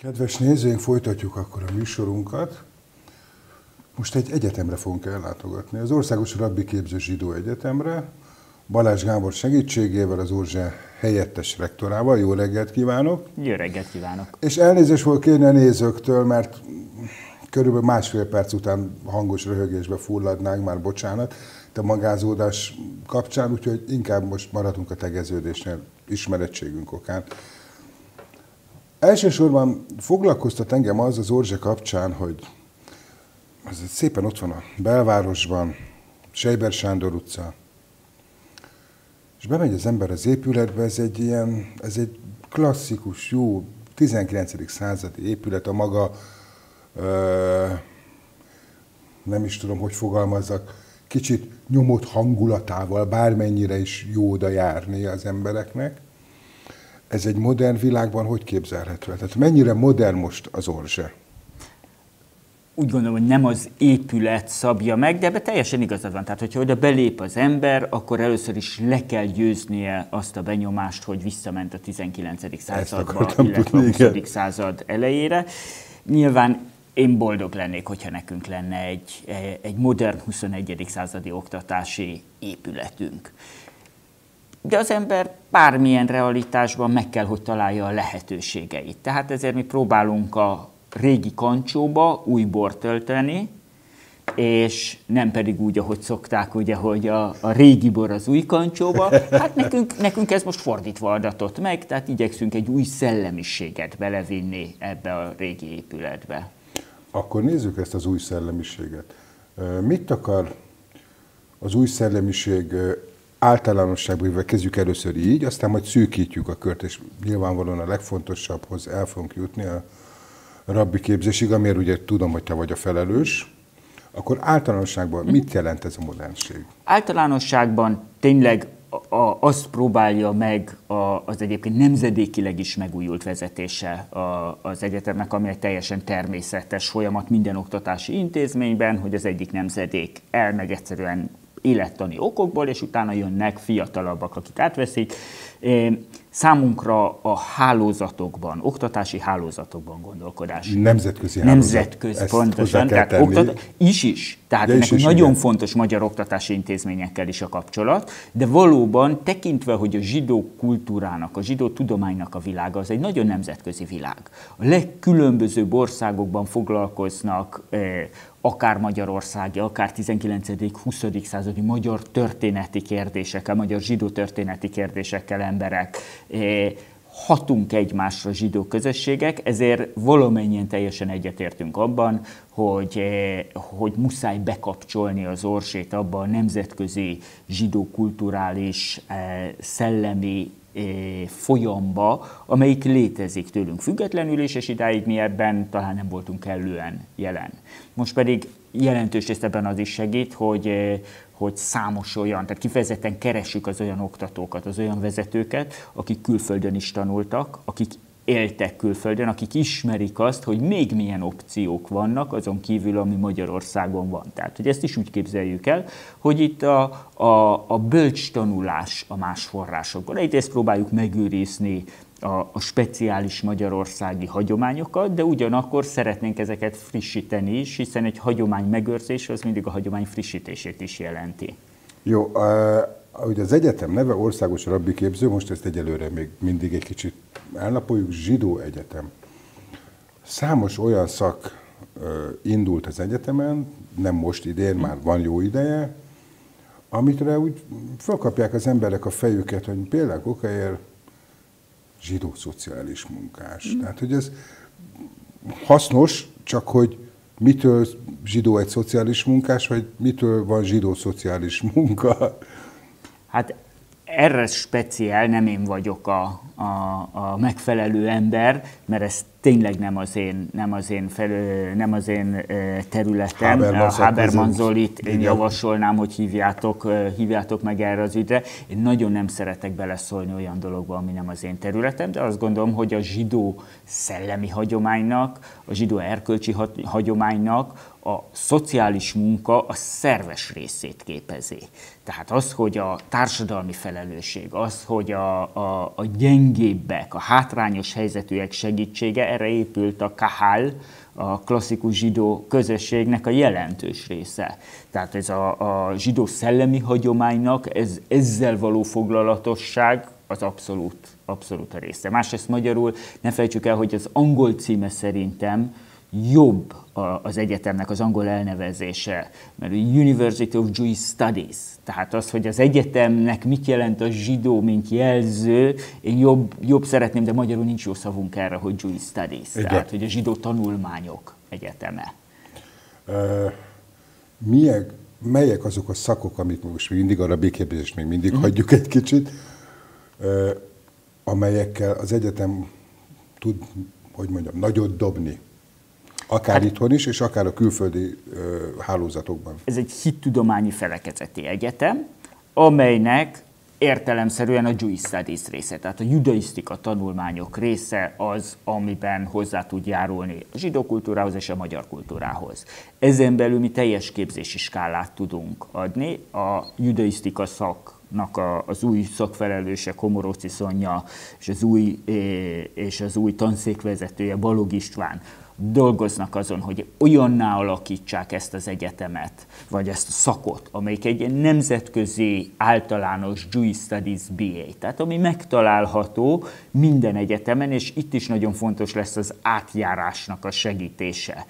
Kedves nézőink, folytatjuk akkor a műsorunkat. Most egy egyetemre fogunk ellátogatni, az Országos Rabbi Képző Zsidó Egyetemre, Balázs Gábor segítségével, az Ózse helyettes rektorával. Jó reggelt kívánok! Jó reggelt kívánok! És elnézést fogok kérni a nézőktől, mert körülbelül másfél perc után hangos röhögésbe fulladnánk, már bocsánat, a magázódás kapcsán, úgyhogy inkább most maradunk a tegeződésnél ismerettségünk okán. Elsősorban foglalkoztat engem az Ózse kapcsán, hogy ez szépen ott van a belvárosban, Sejber Sándor utca, és bemegy az ember az épületbe, ez egy klasszikus, jó 19. századi épület, a maga, nem is tudom, hogy fogalmazzak, kicsit nyomott hangulatával, bármennyire is jó oda járni az embereknek. Ez egy modern világban hogy képzelhető? Tehát mennyire modern most az Ózse? Úgy gondolom, hogy nem az épület szabja meg, de ebben teljesen igazad van. Tehát, hogyha oda belép az ember, akkor először is le kell győznie azt a benyomást, hogy visszament a 19. századba, illetve a 20. század elejére. Nyilván én boldog lennék, hogyha nekünk lenne egy modern 21. századi oktatási épületünk. De az ember bármilyen realitásban meg kell, hogy találja a lehetőségeit. Tehát ezért mi próbálunk a régi kancsóba új bort tölteni, és nem pedig úgy, ahogy szokták, ugye, hogy a régi bor az új kancsóba. Hát nekünk ez most fordítva adatott meg, tehát igyekszünk egy új szellemiséget belevinni ebbe a régi épületbe. Akkor nézzük ezt az új szellemiséget. Mit akar az új szellemiség általánosságban, kezdjük először így, aztán majd szűkítjük a kört, és nyilvánvalóan a legfontosabbhoz el fogunk jutni a rabbi képzésig, amiért ugye tudom, hogy te vagy a felelős. Akkor általánosságban mit jelent ez a modernség? Általánosságban tényleg azt próbálja meg az egyébként nemzedékileg is megújult vezetése az egyetemnek, ami egy teljesen természetes folyamat minden oktatási intézményben, hogy az egyik nemzedék elmegy egyszerűen élettani okokból, és utána jönnek fiatalabbak, akik átveszik. Számunkra a hálózatokban, oktatási hálózatokban gondolkodás. Nemzetközi pontosan, tehát is. Tehát nekünk nagyon fontos magyar oktatási intézményekkel is a kapcsolat, de valóban tekintve, hogy a zsidó kultúrának, a zsidó tudománynak a világa, az egy nagyon nemzetközi világ. A legkülönbözőbb országokban foglalkoznak akár magyarországi, akár 19.-20. századi magyar történeti kérdésekkel, magyar zsidó történeti kérdésekkel emberek, hatunk egymásra zsidó közösségek, ezért valamennyien teljesen egyetértünk abban, hogy muszáj bekapcsolni az Ózsét abba a nemzetközi zsidó kulturális, szellemi folyamba, amelyik létezik tőlünk függetlenül is, és idáig mi ebben talán nem voltunk kellően jelen. Most pedig jelentős részt ebben az is segít, hogy számos olyan, tehát kifejezetten keressük az olyan oktatókat, az olyan vezetőket, akik külföldön is tanultak, akik éltek külföldön, akik ismerik azt, hogy még milyen opciók vannak azon kívül, ami Magyarországon van. Tehát, hogy ezt is úgy képzeljük el, hogy itt a bölcs tanulás a más forrásokból. Egyrészt próbáljuk megőrizni a speciális magyarországi hagyományokat, de ugyanakkor szeretnénk ezeket frissíteni is, hiszen egy hagyomány megőrzés az mindig a hagyomány frissítését is jelenti. Jó, ugye az egyetem neve Országos Rabbi Képző, most ezt egyelőre még mindig egy kicsit elnapoljuk, Zsidó Egyetem. Számos olyan szak indult az egyetemen, nem most idén, már van jó ideje, amitre úgy felkapják az emberek a fejüket, hogy például okáért zsidó szociális munkás. Tehát, hogy ez hasznos, csak hogy mitől zsidó egy szociális munkás, vagy mitől van zsidó szociális munka? Hát erre speciál nem én vagyok a megfelelő ember, mert ez tényleg nem az én területem. Haberman Zolit én javasolnám, hogy hívjátok meg erre az ügyre. Én nagyon nem szeretek beleszólni olyan dologba, ami nem az én területem, de azt gondolom, hogy a zsidó szellemi hagyománynak, a zsidó erkölcsi hagyománynak a szociális munka a szerves részét képezi. Tehát az, hogy a társadalmi felelősség, az, hogy a gyengébbek, a hátrányos helyzetűek segítsége, erre épült a kahal, a klasszikus zsidó közösségnek a jelentős része. Tehát ez a zsidó szellemi hagyománynak ezzel való foglalatosság az abszolút a része. Másrészt magyarul ne felejtsük el, hogy az angol címe szerintem jobb az egyetemnek az angol elnevezése, mert University of Jewish Studies, tehát az, hogy az egyetemnek mit jelent a zsidó, mint jelző, én jobb szeretném, de magyarul nincs jó szavunk erre, hogy Jewish Studies, tehát hogy a zsidó tanulmányok egyeteme. Melyek azok a szakok, amit most mindig a rabbiképzést még mindig hagyjuk egy kicsit, amelyekkel az egyetem tud, hogy mondjam, nagyot dobni? Akár itthon is, és akár a külföldi hálózatokban. Ez egy hittudományi felekezeti egyetem, amelynek értelemszerűen a Jewish Studies része, tehát a judaisztika tanulmányok része az, amiben hozzá tud járulni a zsidó kultúrához és a magyar kultúrához. Ezen belül mi teljes képzési skálát tudunk adni. A judaisztika szaknak az új szakfelelőse, Komorowski Szonya, és az új tanszékvezetője, Balog István dolgoznak azon, hogy olyanná alakítsák ezt az egyetemet, vagy ezt a szakot, amelyik egy nemzetközi általános Jewish Studies BA, tehát ami megtalálható minden egyetemen, és itt is nagyon fontos lesz az átjárásnak a segítése.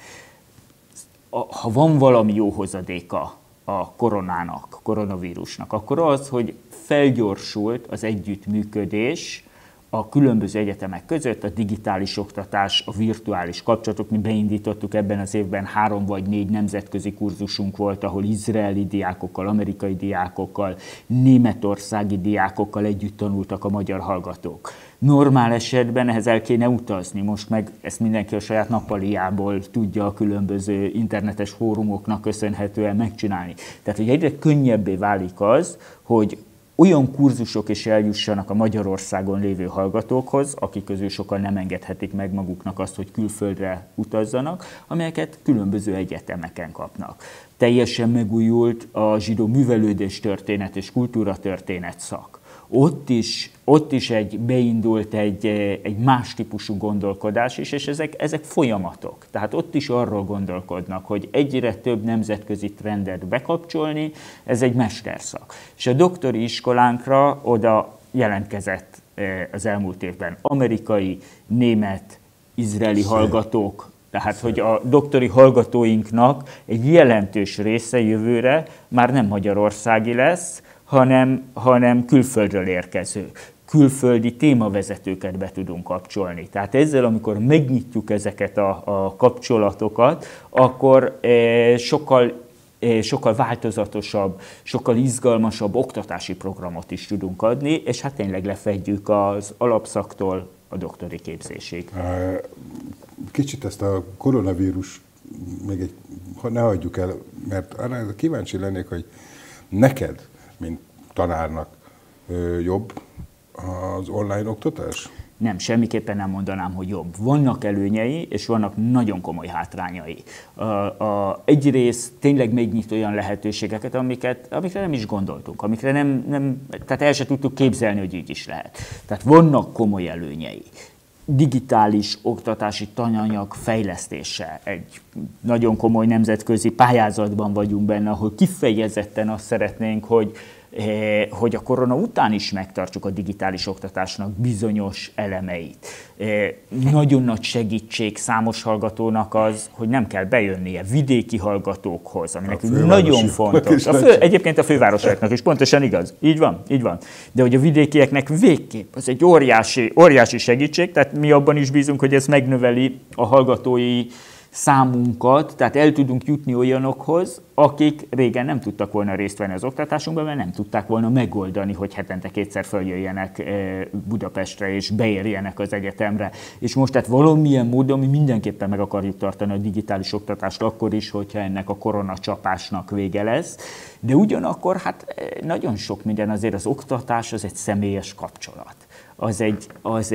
Ha van valami jó hozadéka a koronavírusnak, akkor az, hogy felgyorsult az együttműködés a különböző egyetemek között, a digitális oktatás, a virtuális kapcsolatok. Mi beindítottuk ebben az évben 3 vagy 4 nemzetközi kurzusunk volt, ahol izraeli diákokkal, amerikai diákokkal, németországi diákokkal együtt tanultak a magyar hallgatók. Normál esetben ehhez el kéne utazni, most meg ezt mindenki a saját nappaliából tudja a különböző internetes fórumoknak köszönhetően megcsinálni. Tehát, hogy egyre könnyebbé válik az, hogy olyan kurzusok is eljussanak a Magyarországon lévő hallgatókhoz, akik közül sokan nem engedhetik meg maguknak azt, hogy külföldre utazzanak, amelyeket különböző egyetemeken kapnak. Teljesen megújult a zsidó művelődés történet és kultúratörténet szak. Ott is beindult egy más típusú gondolkodás is, és ezek folyamatok. Tehát ott is arról gondolkodnak, hogy egyre több nemzetközi trendet bekapcsolni, ez egy mesterszak. És a doktori iskolánkra oda jelentkezett az elmúlt évben amerikai, német, izraeli hallgatók, tehát hogy a doktori hallgatóinknak egy jelentős része jövőre már nem magyarországi lesz, hanem külföldről érkező. Külföldi témavezetőket be tudunk kapcsolni. Tehát ezzel, amikor megnyitjuk ezeket a kapcsolatokat, akkor sokkal változatosabb, sokkal izgalmasabb oktatási programot is tudunk adni, és hát tényleg lefedjük az alapszaktól a doktori képzésig. Kicsit ezt a koronavírus még ne hagyjuk el, mert arra kíváncsi lennék, hogy neked, mint tanárnak jobb az online oktatás? Nem, semmiképpen nem mondanám, hogy jobb. Vannak előnyei, és vannak nagyon komoly hátrányai. Egyrészt tényleg megnyit olyan lehetőségeket, amikre nem is gondoltunk, amikre tehát el se tudtuk képzelni, hogy így is lehet. Tehát vannak komoly előnyei. Digitális oktatási tananyag fejlesztése. Egy nagyon komoly nemzetközi pályázatban vagyunk benne, ahol kifejezetten azt szeretnénk, hogy a korona után is megtartsuk a digitális oktatásnak bizonyos elemeit. Nagyon nagy segítség számos hallgatónak az, hogy nem kell bejönnie vidéki hallgatókhoz, ami nekünk nagyon fontos. Egyébként a fővárosoknak is pontosan igaz. Így van. De hogy a vidékieknek végképp, az egy óriási segítség, tehát mi abban is bízunk, hogy ez megnöveli a hallgatói számunkat, tehát el tudunk jutni olyanokhoz, akik régen nem tudtak volna részt venni az oktatásunkban, mert nem tudták volna megoldani, hogy hetente 2-szer följöjjenek Budapestre és beérjenek az egyetemre. És most tehát valamilyen módon mi mindenképpen meg akarjuk tartani a digitális oktatást akkor is, hogyha ennek a koronacsapásnak vége lesz. De ugyanakkor hát nagyon sok minden, azért az oktatás az egy személyes kapcsolat. Az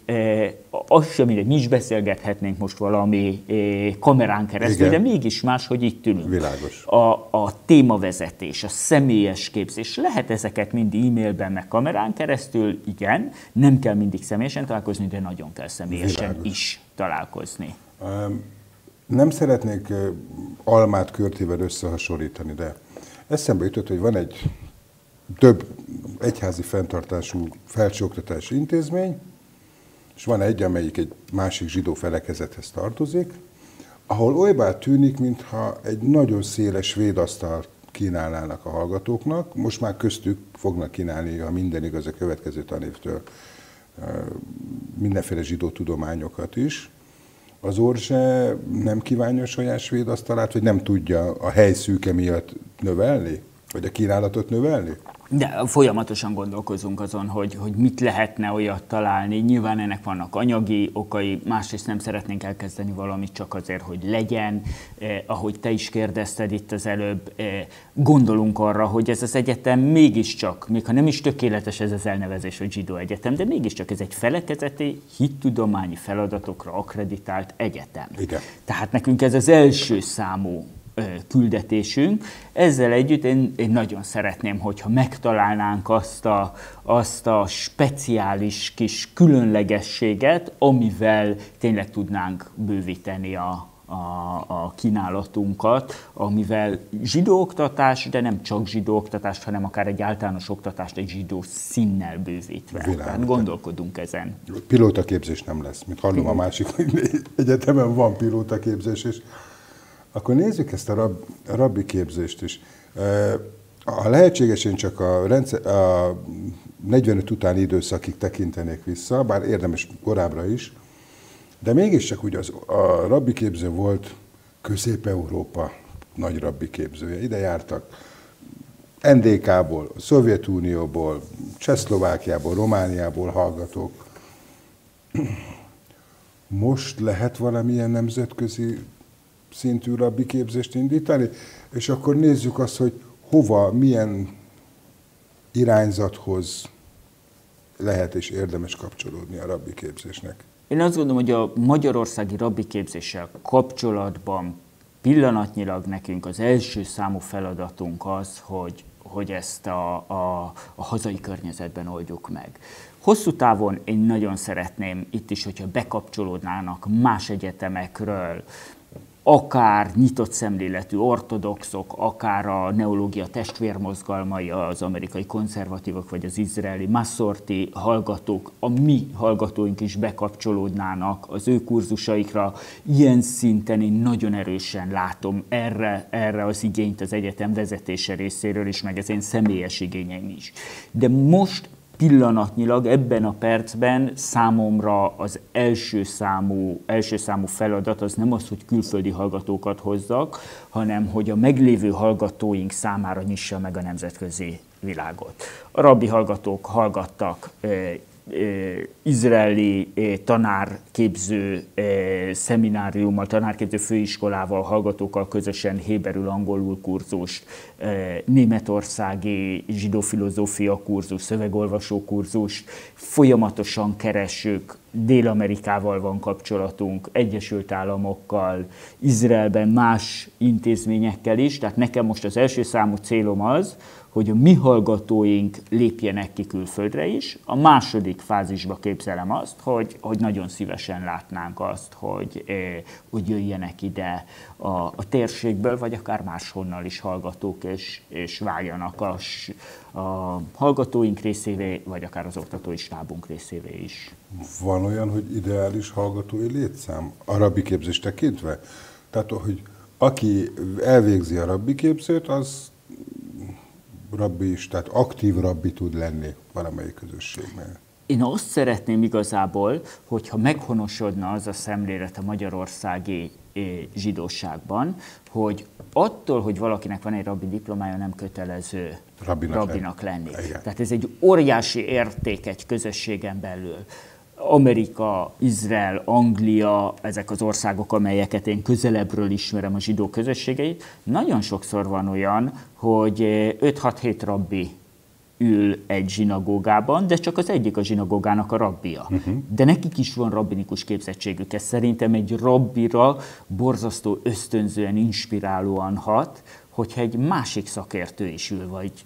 sem mindegy, mi is beszélgethetnénk most valami kamerán keresztül, igen, de mégis más, hogy itt ülünk. Világos. A témavezetés, a személyes képzés, lehet ezeket mind e-mailben, meg kamerán keresztül, igen, nem kell mindig személyesen találkozni, de nagyon kell személyesen is találkozni? Nem szeretnék almát körtével összehasonlítani, de eszembe jutott, hogy van egy több egyházi fenntartású felsőoktatási intézmény, és van egy, amelyik egy másik zsidó felekezethez tartozik, ahol olybá tűnik, mintha egy nagyon széles védasztalt kínálnának a hallgatóknak. Most már köztük fognak kínálni, ha minden igaz, a következő tanévtől mindenféle zsidó tudományokat is. Az Orse nem kívánja a saját svéd asztalát, vagy nem tudja a helyszűke miatt növelni? Vagy a kínálatot növelni? De folyamatosan gondolkozunk azon, hogy mit lehetne olyat találni. Nyilván ennek vannak anyagi okai, másrészt nem szeretnénk elkezdeni valamit csak azért, hogy legyen. Ahogy te is kérdezted itt az előbb, gondolunk arra, hogy ez az egyetem mégiscsak, még ha nem is tökéletes ez az elnevezés, hogy zsidó egyetem, de mégiscsak ez egy felekezeti, hittudományi feladatokra akkreditált egyetem. Igen. Tehát nekünk ez az első számú küldetésünk. Ezzel együtt én nagyon szeretném, hogyha megtalálnánk azt a speciális kis különlegességet, amivel tényleg tudnánk bővíteni a kínálatunkat, amivel zsidó oktatás, de nem csak zsidó oktatást, hanem akár egy általános oktatást egy zsidó színnel bővítve. Tehát gondolkodunk ezen. Pilótaképzés nem lesz, mint hallom a másik egyetemen van pilótaképzés, és akkor nézzük ezt a rabbi képzést is. Ha lehetséges, én csak a 45 utáni időszakig tekintenék vissza, bár érdemes korábbra is, de mégiscsak ugye a rabbi képző volt Közép-Európa nagy rabbi képzője. Ide jártak NDK-ból, Szovjetunióból, Csehszlovákiából, Romániából hallgatók. Most lehet valamilyen nemzetközi szintű rabbi képzést indítani, és akkor nézzük azt, hogy hova, milyen irányzathoz lehet és érdemes kapcsolódni a rabbi képzésnek. Én azt gondolom, hogy a magyarországi rabbi képzéssel kapcsolatban pillanatnyilag nekünk az első számú feladatunk az, hogy ezt a hazai környezetben oldjuk meg. Hosszú távon én nagyon szeretném itt is, hogyha bekapcsolódnának más egyetemekről, akár nyitott szemléletű ortodoxok, akár a neológia testvérmozgalmai, az amerikai konzervatívok, vagy az izraeli masszorti hallgatók, a mi hallgatóink is bekapcsolódnának az ő kurzusaikra. Ilyen szinten én nagyon erősen látom erre az igényt az egyetem vezetése részéről is, meg az én személyes igényeim is. De most pillanatnyilag ebben a percben számomra az első számú feladat az nem az, hogy külföldi hallgatókat hozzak, hanem hogy a meglévő hallgatóink számára nyissa meg a nemzetközi világot. A rabbi hallgatók hallgattak izraeli tanárképző szemináriummal, tanárképző főiskolával, hallgatókkal közösen héberül-angolul kurzust, németországi zsidófilozófia kurzus, szövegolvasó kurzust, folyamatosan keressük, Dél-Amerikával van kapcsolatunk, Egyesült Államokkal, Izraelben más intézményekkel is, tehát nekem most az első számú célom az, hogy a mi hallgatóink lépjenek ki külföldre is. A második fázisba képzelem azt, hogy nagyon szívesen látnánk azt, hogy jöjjenek ide a térségből, vagy akár máshonnan is hallgatók, és váljanak a hallgatóink részévé, vagy akár az oktatói stábunk részévé is. Van olyan, hogy ideális hallgatói létszám a rabbi képzést tekintve? Tehát, hogy aki elvégzi a rabbi képzőt, az rabbi is, tehát aktív rabbi tud lenni valamelyik közösségnél. Én azt szeretném igazából, hogyha meghonosodna az a szemlélet a magyarországi zsidóságban, hogy attól, hogy valakinek van egy rabbi diplomája, nem kötelező rabbinak lenni. Igen. Tehát ez egy óriási érték egy közösségen belül. Amerika, Izrael, Anglia, ezek az országok, amelyeket én közelebbről ismerem a zsidó közösségeit, nagyon sokszor van olyan, hogy 5-6-7 rabbi ül egy zsinagógában, de csak az egyik a zsinagógának a rabbija. De nekik is van rabbinikus képzettségük. Ez szerintem egy rabbira borzasztó ösztönzően, inspirálóan hat, hogyha egy másik szakértő is ül, vagy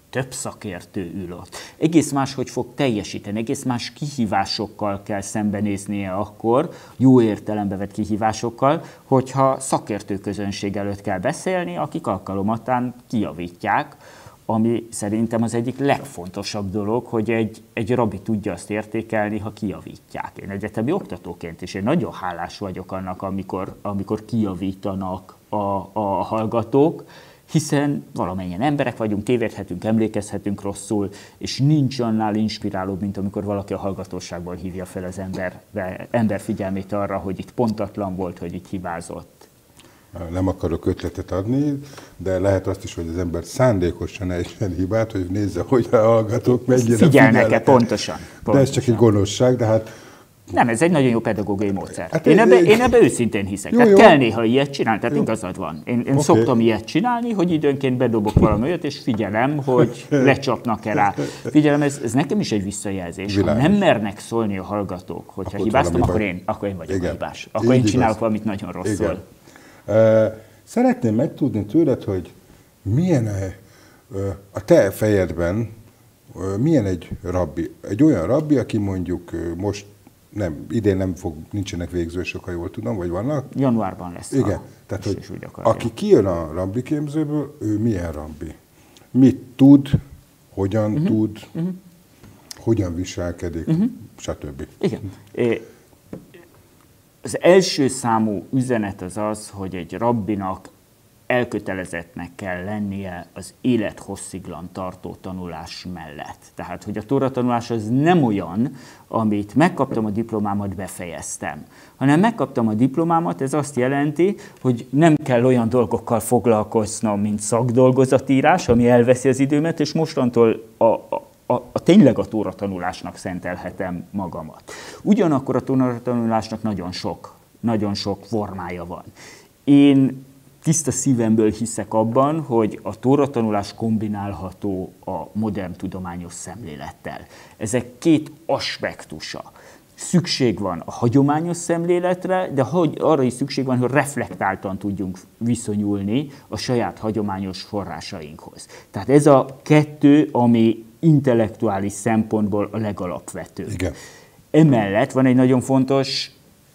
több szakértő ül ott. Egész máshogy fog teljesíteni, egész más kihívásokkal kell szembenéznie akkor, jó értelembe vett kihívásokkal, hogyha szakértő közönség előtt kell beszélni, akik alkalomattán kijavítják, ami szerintem az egyik legfontosabb dolog, hogy egy rabbi tudja azt értékelni, ha kijavítják. Én egyetemi oktatóként is én nagyon hálás vagyok annak, amikor kijavítanak a hallgatók, hiszen valamennyien emberek vagyunk, tévedhetünk, emlékezhetünk rosszul, és nincs annál inspirálóbb, mint amikor valaki a hallgatóságból hívja fel az ember figyelmét arra, hogy itt pontatlan volt, hogy itt hibázott. Nem akarok ötletet adni, de lehet azt is, hogy az ember szándékosan ejtsen hibát, hogy nézze, hogy a hallgatók mennyire figyelnek-e, pontosan. De ez csak egy gonoszság, de hát... Nem, ez egy nagyon jó pedagógiai módszer. Hát én ebbe őszintén hiszek. Tehát kell néha ilyet csinálni, tehát igazad van. Én szoktam ilyet csinálni, hogy időnként bedobok valami olyat, és figyelem, hogy lecsapnak-e rá. Figyelem, ez nekem is egy visszajelzés. Világos. Ha nem mernek szólni a hallgatók, hogyha hibáztam, akkor én vagyok a hibás. Akkor én csinálok valamit nagyon rosszul. Igen. Szeretném megtudni tőled, hogy milyen a te fejedben, milyen egy rabbi? Egy olyan rabbi, aki mondjuk most idén nincsenek végzősök, ha jól tudom, vagy vannak? Januárban lesz. Igen, tehát hogy aki kijön a rabbi képzőből, ő milyen rabbi? Mit tud, hogyan tud, hogyan viselkedik, stb. Igen. Az első számú üzenet az, hogy egy rabbinak elkötelezettnek kell lennie az élethossziglan tartó tanulás mellett. Tehát, hogy a tóra tanulás az nem olyan, amit megkaptam a diplomámat, befejeztem, hanem megkaptam a diplomámat, ez azt jelenti, hogy nem kell olyan dolgokkal foglalkoznom, mint szakdolgozatírás, ami elveszi az időmet, és mostantól tényleg a tóra tanulásnak szentelhetem magamat. Ugyanakkor a tóra tanulásnak nagyon sok formája van. Én tiszta szívemből hiszek abban, hogy a tóra tanulás kombinálható a modern tudományos szemlélettel. Ezek két aspektusa. Szükség van a hagyományos szemléletre, de arra is szükség van, hogy reflektáltan tudjunk viszonyulni a saját hagyományos forrásainkhoz. Tehát ez a kettő, ami intellektuális szempontból a legalapvetőbb. Igen. Emellett van egy nagyon fontos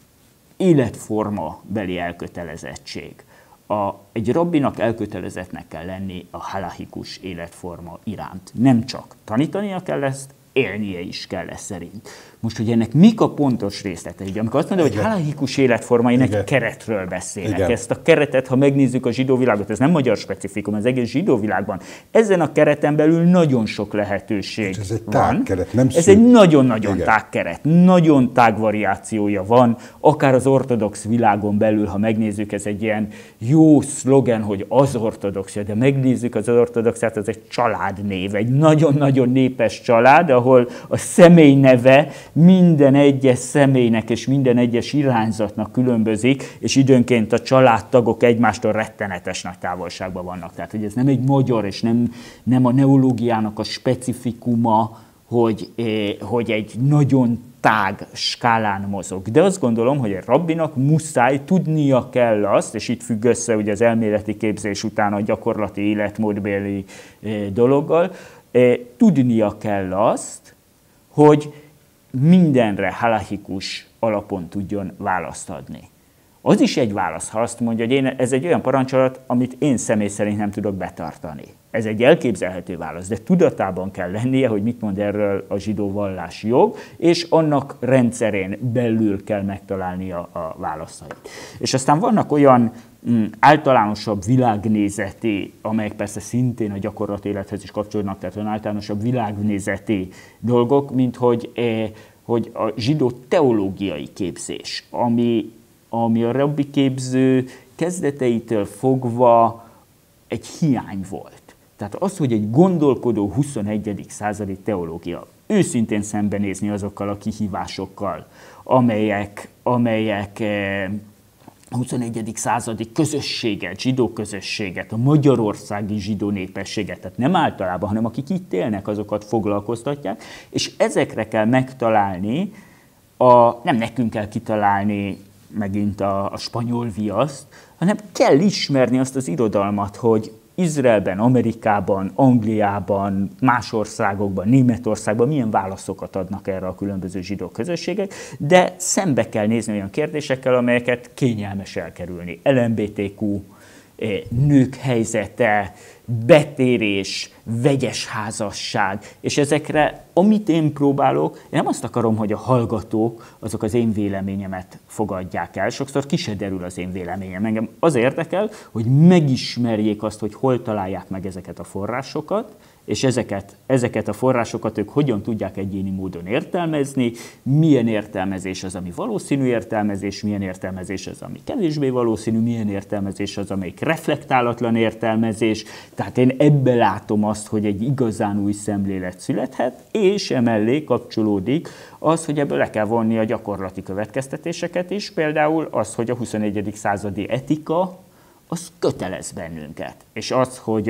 életforma beli elkötelezettség. Egy rabbinak elkötelezettnek kell lenni a halachikus életforma iránt. Nem csak tanítania kell ezt, élnie is kell ezt szerint. Most, hogy ennek mik a pontos részletei? Amikor azt mondom, hogy halachikus életforma, én egy keretről beszélek. Igen. Ezt a keretet, ha megnézzük a zsidó világot, ez nem magyar specifikum, az egész zsidó világban. Ezen a kereten belül nagyon sok lehetőség ez egy van. Tágkeret, nem ez egy nagyon-nagyon tág keret, nagyon tág variációja van, akár az ortodox világon belül, ha megnézzük, ez egy ilyen jó szlogen, hogy az ortodoxia, de megnézzük az ortodoxiát, ez egy családnév, egy nagyon-nagyon népes család, ahol a személy neve minden egyes személynek és minden egyes irányzatnak különbözik, és időnként a családtagok egymástól rettenetes nagy távolságban vannak. Tehát, hogy ez nem egy magyar, és nem a neológiának a specifikuma, hogy egy nagyon tág skálán mozog. De azt gondolom, hogy egy rabbinak muszáj tudnia kell azt, és itt függ össze ugye az elméleti képzés után a gyakorlati életmódbeli dologgal, tudnia kell azt, hogy mindenre halachikus alapon tudjon választ adni. Az is egy válasz, ha azt mondja, hogy ez egy olyan parancsolat, amit én személy szerint nem tudok betartani. Ez egy elképzelhető válasz, de tudatában kell lennie, hogy mit mond erről a zsidó vallási jog, és annak rendszerén belül kell megtalálnia a válaszait. És aztán vannak olyan általánosabb világnézeti, amelyek persze szintén a gyakorlati élethez is kapcsolódnak, tehát olyan általánosabb világnézeti dolgok, mint hogy a zsidó teológiai képzés, ami a rabbi képző kezdeteitől fogva egy hiány volt. Tehát az, hogy egy gondolkodó 21. századi teológia őszintén szembenézni azokkal a kihívásokkal, amelyek a 21. századi közösséget, zsidó közösséget, a magyarországi zsidó népességet, tehát nem általában, hanem akik itt élnek, azokat foglalkoztatják, és ezekre kell megtalálni, nem nekünk kell kitalálni megint a spanyol viaszt, hanem kell ismerni azt az irodalmat, hogy Izraelben, Amerikában, Angliában, más országokban, Németországban milyen válaszokat adnak erre a különböző zsidó közösségek, de szembe kell nézni olyan kérdésekkel, amelyeket kényelmes elkerülni. LMBTQ, nők helyzete, betérés, vegyes házasság, és ezekre, amit én próbálok, én nem azt akarom, hogy a hallgatók azok az én véleményemet fogadják el, sokszor ki se derül az én véleményem. Engem az érdekel, hogy megismerjék azt, hogy hol találják meg ezeket a forrásokat, és ezeket a forrásokat ők hogyan tudják egyéni módon értelmezni, milyen értelmezés az, ami valószínű értelmezés, milyen értelmezés az, ami kevésbé valószínű, milyen értelmezés az, amelyik reflektálatlan értelmezés. Tehát én ebbe látom azt, hogy egy igazán új szemlélet születhet, és emellé kapcsolódik az, hogy ebből le kell vonni a gyakorlati következtetéseket is, például az, hogy a 21. századi etika, az kötelez bennünket. És az, hogy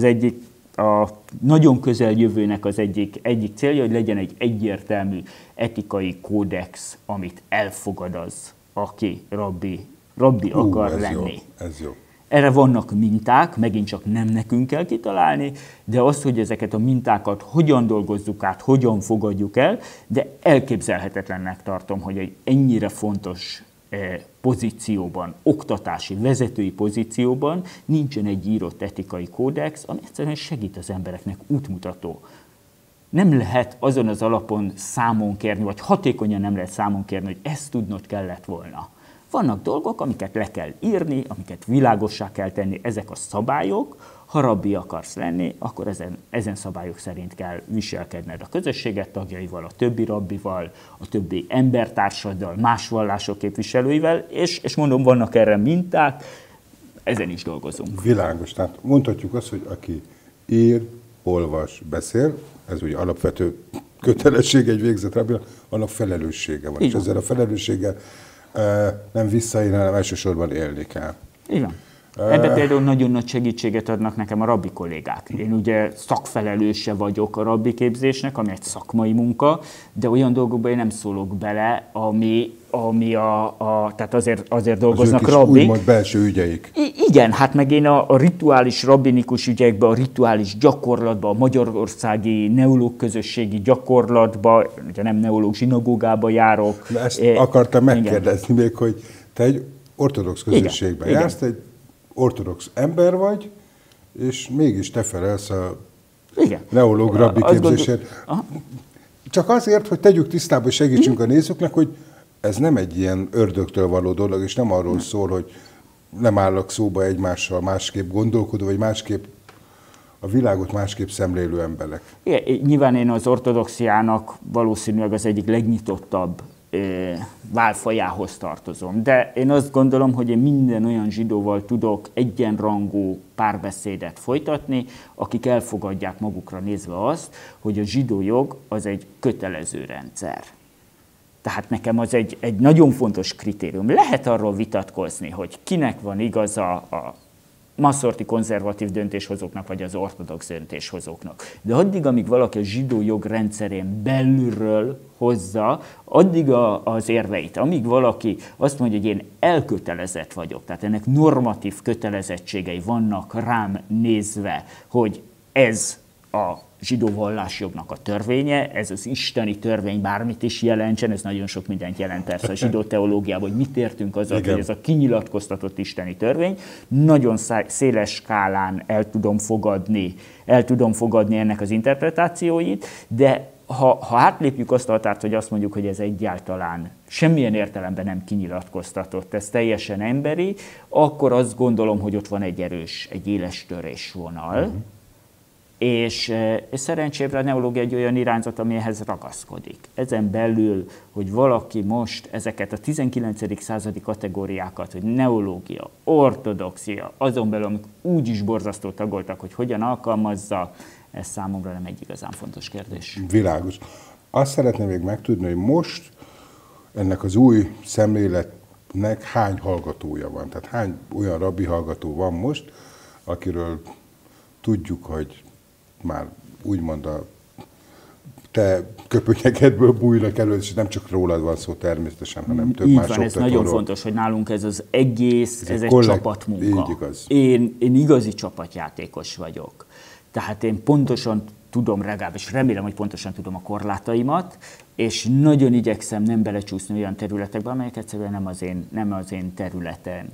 a nagyon közeljövőnek az egyik célja, hogy legyen egy egyértelmű etikai kódex, amit elfogad az, aki rabbi akar lenni. Jó, ez jó. Erre vannak minták, megint csak nem nekünk kell kitalálni, de az, hogy ezeket a mintákat hogyan dolgozzuk át, hogyan fogadjuk el, de elképzelhetetlennek tartom, hogy egy ennyire fontos pozícióban, oktatási, vezetői pozícióban nincsen egy írott etikai kódex, ami egyszerűen segít az embereknek, útmutató. Nem lehet azon az alapon számon kérni, vagy hatékonyan nem lehet számon kérni, hogy ezt tudnod kellett volna. Vannak dolgok, amiket le kell írni, amiket világossá kell tenni, ezek a szabályok. Ha rabbi akarsz lenni, akkor ezen szabályok szerint kell viselkedned a közösséget tagjaival, a többi rabbival, a többi embertársaddal, más vallások képviselőivel, és mondom, vannak erre minták, ezen is dolgozunk. Világos, tehát mondhatjuk azt, hogy aki ír, olvas, beszél, ez ugye alapvető kötelesség egy végzett rabbinak, annak felelőssége van. És ezzel a felelősséggel nem visszaélni, hanem elsősorban élni kell. Így van. Ebben például nagyon nagy segítséget adnak nekem a rabbi kollégák. Én ugye szakfelelőse vagyok a rabbi képzésnek, ami egy szakmai munka, de olyan dolgokban én nem szólok bele, ami tehát azért dolgoznak rabbik. Úgymond belső ügyeik. Igen, hát meg én a rituális rabbinikus ügyekben, a rituális gyakorlatban, a magyarországi neológ közösségi gyakorlatban, ugye nem neológ zsinagógába járok. De ezt akartam megkérdezni még, hogy te egy ortodox közösségben jársz, egy ortodox ember vagy, és mégis te felelsz a neológ rabbi képzésért. Csak azért, hogy tegyük tisztába, és segítsünk a nézőknek, hogy ez nem egy ilyen ördögtől való dolog, és nem arról szól, hogy nem állnak szóba egymással másképp gondolkodó, vagy másképp a világot másképp szemlélő emberek. Igen, nyilván én az ortodoxiának valószínűleg az egyik legnyitottabb válfajához tartozom. De én azt gondolom, hogy én minden olyan zsidóval tudok egyenrangú párbeszédet folytatni, akik elfogadják magukra nézve azt, hogy a zsidó jog az egy kötelező rendszer. Tehát nekem az egy nagyon fontos kritérium. Lehet arról vitatkozni, hogy kinek van igaza a masszorti konzervatív döntéshozóknak, vagy az ortodox döntéshozóknak. De addig, amíg valaki a zsidó jog rendszerén belülről hozza, addig az érveit, amíg valaki azt mondja, hogy én elkötelezett vagyok, tehát ennek normatív kötelezettségei vannak rám nézve, hogy ez a zsidó vallásjognak a törvénye, ez az isteni törvény bármit is jelentsen, ez nagyon sok mindent jelent persze a zsidó teológiában, hogy mit értünk azzal, hogy ez a kinyilatkoztatott isteni törvény. Nagyon széles skálán el tudom fogadni ennek az interpretációit, de ha átlépjük azt a határt, hogy azt mondjuk, hogy ez egyáltalán semmilyen értelemben nem kinyilatkoztatott, ez teljesen emberi, akkor azt gondolom, hogy ott van egy erős, egy éles törésvonal, és szerencsére a neológia egy olyan irányzat, ami ehhez ragaszkodik. Ezen belül, hogy valaki most ezeket a 19. századi kategóriákat, hogy neológia, ortodoxia, azon belül, amik úgy is borzasztó tagoltak, hogy hogyan alkalmazza, ez számomra nem egy igazán fontos kérdés. Világos. Azt szeretném még megtudni, hogy most ennek az új szemléletnek hány hallgatója van? Tehát hány olyan rabbi hallgató van most, akiről tudjuk, hogy már úgymond a te köpönyegedből bújnak elő, és nem csak rólad van szó természetesen, hanem több így más van, ez nagyon fontos, hogy nálunk ez az egész, ez egy csapatmunka. Így igaz. Én igazi csapatjátékos vagyok. Tehát én pontosan tudom, legalábbis remélem, hogy pontosan tudom a korlátaimat, és nagyon igyekszem nem belecsúszni olyan területekbe, amelyek egyszerűen nem az én területem.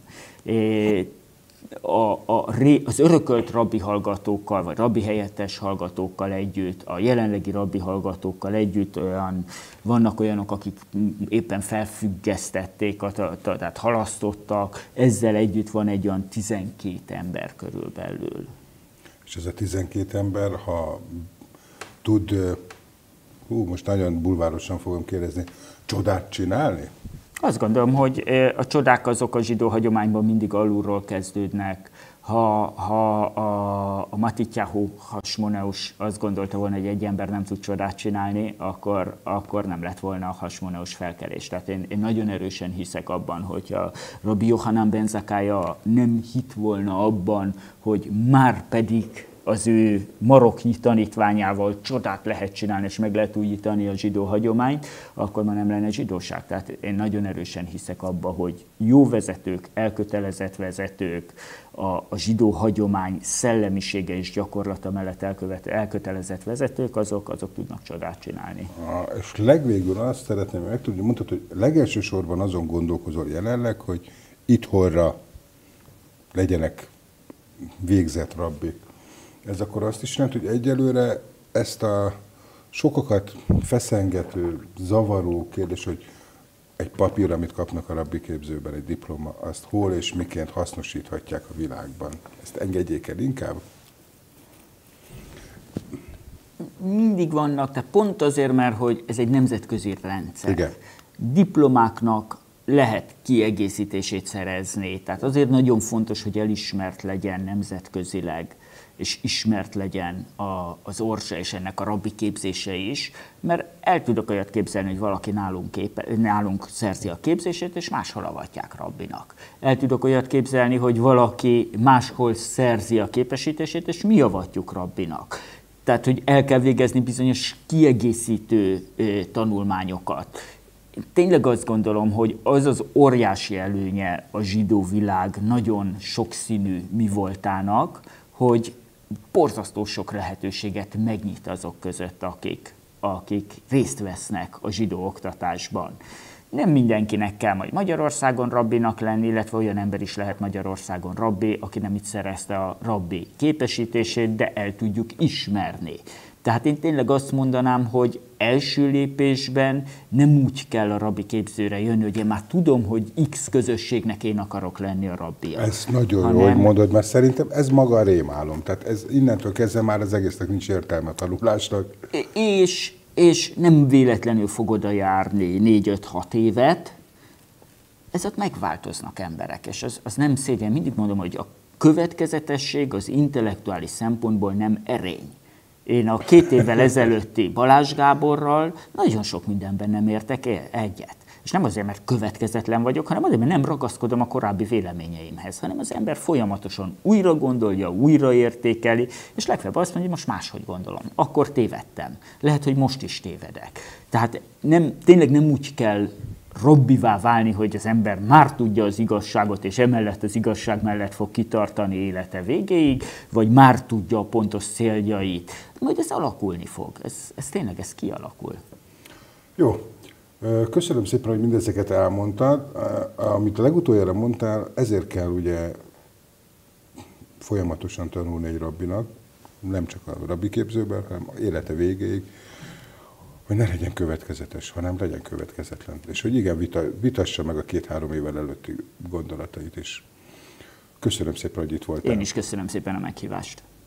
Az örökölt rabbi hallgatókkal, vagy rabbi helyettes hallgatókkal együtt, a jelenlegi rabbi hallgatókkal együtt vannak olyanok, akik éppen felfüggesztették, tehát halasztottak, ezzel együtt van egy olyan 12 ember körülbelül. És ez a 12 ember, ha tud, most nagyon bulvárosan fogom kérdezni, csodát csinálni? Azt gondolom, hogy a csodák azok a zsidó hagyományban mindig alulról kezdődnek. Ha a Matityahu Hasmoneus azt gondolta volna, hogy egy ember nem tud csodát csinálni, akkor nem lett volna a Hasmoneus felkelés. Tehát én nagyon erősen hiszek abban, hogy a Rabbi Yohanan ben Zakkája nem hitt volna abban, hogy már pedig az ő maroknyi tanítványával csodát lehet csinálni, és meg lehet újítani a zsidó hagyományt, akkor már nem lenne zsidóság. Tehát én nagyon erősen hiszek abba, hogy jó vezetők, elkötelezett vezetők, a zsidó hagyomány szellemisége és gyakorlata mellett elkötelezett vezetők, azok tudnak csodát csinálni. És legvégül azt szeretném megtudni, mondtad, hogy legelső sorban azon gondolkozol jelenleg, hogy itthonra legyenek végzett rabbik. Ez akkor azt is jelenti, hogy egyelőre ezt a sokakat feszengető, zavaró kérdés, hogy egy papír, amit kapnak a rabbi képzőben, egy diploma, azt hol és miként hasznosíthatják a világban. Ezt engedjék el inkább? Mindig vannak, tehát pont azért, mert hogy ez egy nemzetközi rendszer. Igen. Diplomáknak lehet kiegészítését szerezni, tehát azért nagyon fontos, hogy elismert legyen nemzetközileg, és ismert legyen az orsa és ennek a rabbi képzése is, mert el tudok olyat képzelni, hogy valaki nálunk szerzi a képzését, és máshol avatják rabbinak. El tudok olyat képzelni, hogy valaki máshol szerzi a képesítését, és mi avatjuk rabbinak. Tehát, hogy el kell végezni bizonyos kiegészítő tanulmányokat. Tényleg azt gondolom, hogy az az óriási előnye a zsidó világ nagyon sokszínű mi voltának, hogy borzasztó sok lehetőséget megnyit azok között, akik részt vesznek a zsidó oktatásban. Nem mindenkinek kell majd Magyarországon rabbinak lenni, illetve olyan ember is lehet Magyarországon rabbi, aki nem itt szerezte a rabbi képesítését, de el tudjuk ismerni. Tehát én tényleg azt mondanám, hogy első lépésben nem úgy kell a rabbi képzőre jönni, hogy én már tudom, hogy X közösségnek én akarok lenni a rabbia. Ez nagyon jó, hogy mondod, mert szerintem ez maga a rémálom. Tehát ez innentől kezdve már az egésznek nincs értelme a tanulásnak. És nem véletlenül fog oda járni 4-5-6 évet, ezek megváltoznak emberek, és az nem szégyen. Mindig mondom, hogy a következetesség az intellektuális szempontból nem erény. Én a 2 évvel ezelőtti Balázs Gáborral nagyon sok mindenben nem értek egyet. És nem azért, mert következetlen vagyok, hanem azért, mert nem ragaszkodom a korábbi véleményeimhez, hanem az ember folyamatosan újra gondolja, újra értékeli, és legfeljebb azt mondja, hogy most máshogy gondolom. Akkor tévedtem. Lehet, hogy most is tévedek. Tehát tényleg nem úgy kell rabbivá válni, hogy az ember már tudja az igazságot, és emellett az igazság mellett fog kitartani élete végéig, vagy már tudja a pontos céljait. Majd ez alakulni fog. Ez tényleg kialakul. Jó. Köszönöm szépen, hogy mindezeket elmondtad. Amit a legutoljára mondtál, ezért kell ugye folyamatosan tanulni egy rabbinak, nem csak a rabbi képzőben, hanem élete végéig, hogy ne legyen következetes, hanem legyen következetlen. És hogy igen, vitassa meg a 2-3 évvel előtti gondolatait is. Köszönöm szépen, hogy itt voltál. Én is köszönöm szépen a meghívást.